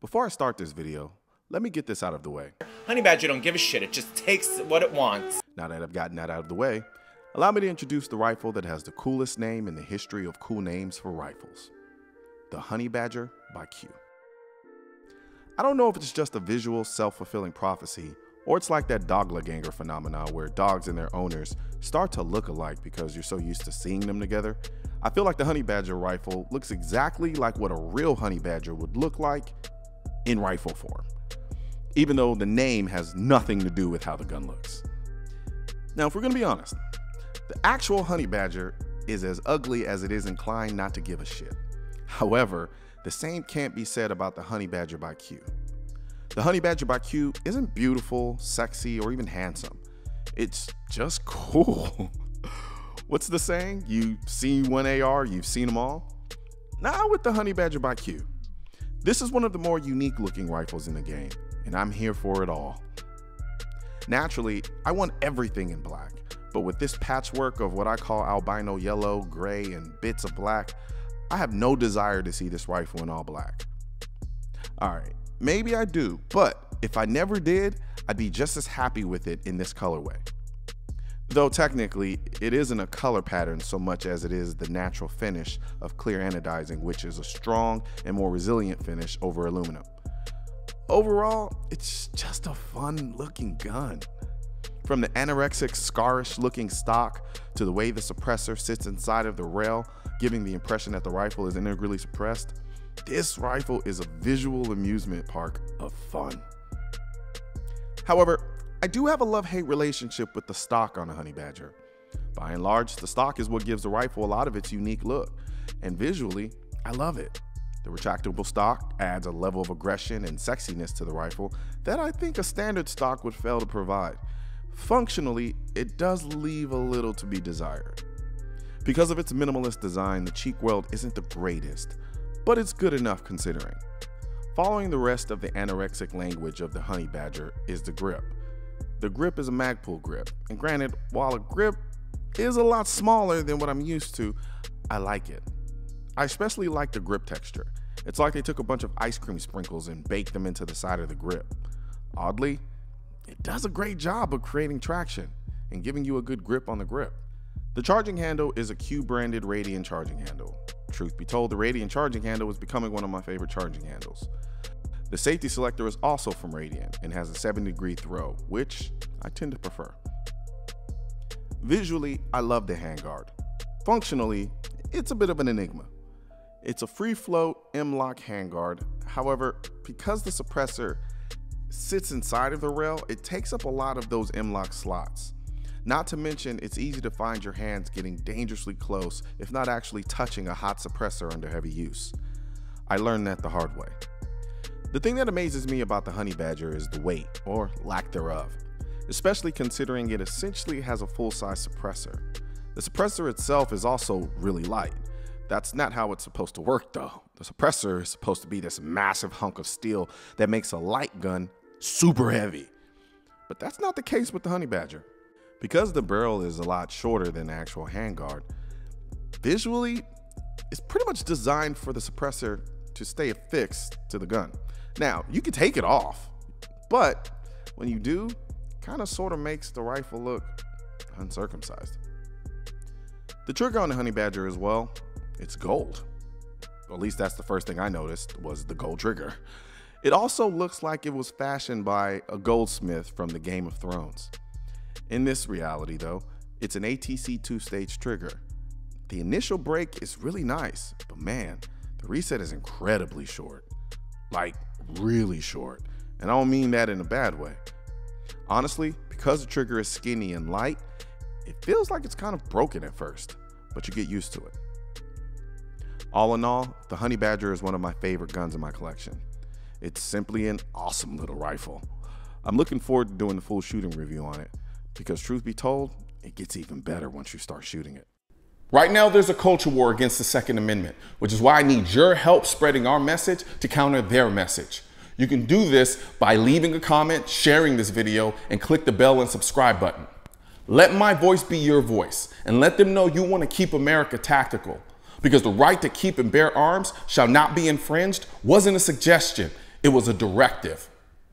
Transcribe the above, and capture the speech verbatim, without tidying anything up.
Before I start this video, let me get this out of the way. Honey Badger don't give a shit, it just takes what it wants. Now that I've gotten that out of the way, allow me to introduce the rifle that has the coolest name in the history of cool names for rifles. The Honey Badger by Q. I don't know if it's just a visual, self-fulfilling prophecy, or it's like that Doppelganger phenomenon where dogs and their owners start to look alike because you're so used to seeing them together. I feel like the Honey Badger rifle looks exactly like what a real honey badger would look like in rifle form, even though the name has nothing to do with how the gun looks. Now, if we're gonna be honest, the actual Honey Badger is as ugly as it is inclined not to give a shit. However, the same can't be said about the Honey Badger by Q. The Honey Badger by Q isn't beautiful, sexy, or even handsome. It's just cool. What's the saying? You've seen one A R, you've seen them all? Not with the Honey Badger by Q. This is one of the more unique looking rifles in the game, and I'm here for it all. Naturally, I want everything in black, but with this patchwork of what I call albino yellow, gray, and bits of black, I have no desire to see this rifle in all black. Alright, maybe I do, but if I never did, I'd be just as happy with it in this colorway. Though technically, it isn't a color pattern so much as it is the natural finish of clear anodizing, which is a strong and more resilient finish over aluminum. Overall, it's just a fun looking gun. From the anorexic, scarish looking stock to the way the suppressor sits inside of the rail, giving the impression that the rifle is integrally suppressed, this rifle is a visual amusement park of fun. However, I do have a love-hate relationship with the stock on a Honey Badger. By and large, the stock is what gives the rifle a lot of its unique look, and visually, I love it. The retractable stock adds a level of aggression and sexiness to the rifle that I think a standard stock would fail to provide. Functionally, it does leave a little to be desired. Because of its minimalist design, the cheek weld isn't the greatest, but it's good enough considering. Following the rest of the anorexic language of the Honey Badger is the grip. The grip is a Magpul grip, and granted, while a grip is a lot smaller than what I'm used to, I like it. I especially like the grip texture. It's like they took a bunch of ice cream sprinkles and baked them into the side of the grip. Oddly, it does a great job of creating traction and giving you a good grip on the grip. The charging handle is a Q-branded Radian charging handle. Truth be told, the Radian charging handle is becoming one of my favorite charging handles. The safety selector is also from Radian and has a seventy degree throw, which I tend to prefer. Visually, I love the handguard. Functionally, it's a bit of an enigma. It's a free float M-LOK handguard. However, because the suppressor sits inside of the rail, it takes up a lot of those M-LOK slots. Not to mention, it's easy to find your hands getting dangerously close, if not actually touching a hot suppressor under heavy use. I learned that the hard way. The thing that amazes me about the Honey Badger is the weight, or lack thereof, especially considering it essentially has a full-size suppressor. The suppressor itself is also really light. That's not how it's supposed to work though. The suppressor is supposed to be this massive hunk of steel that makes a light gun super heavy. But that's not the case with the Honey Badger. Because the barrel is a lot shorter than the actual handguard, visually, it's pretty much designed for the suppressor to stay affixed to the gun. Now, you can take it off, but when you do, it kind of sort of makes the rifle look uncircumcised. The trigger on the Honey Badger as well, it's gold. Or at least that's the first thing I noticed was the gold trigger. It also looks like it was fashioned by a goldsmith from the Game of Thrones. In this reality though, it's an A T C two-stage trigger. The initial break is really nice, but man, the reset is incredibly short. Like, really short. And I don't mean that in a bad way. Honestly, because the trigger is skinny and light, it feels like it's kind of broken at first, but you get used to it. All in all, the Honey Badger is one of my favorite guns in my collection. It's simply an awesome little rifle. I'm looking forward to doing the full shooting review on it, because truth be told, it gets even better once you start shooting it. Right now, there's a culture war against the Second Amendment, which is why I need your help spreading our message to counter their message. You can do this by leaving a comment, sharing this video, and click the bell and subscribe button. Let my voice be your voice, and let them know you want to keep America tactical. Because the right to keep and bear arms shall not be infringed wasn't a suggestion, It was a directive.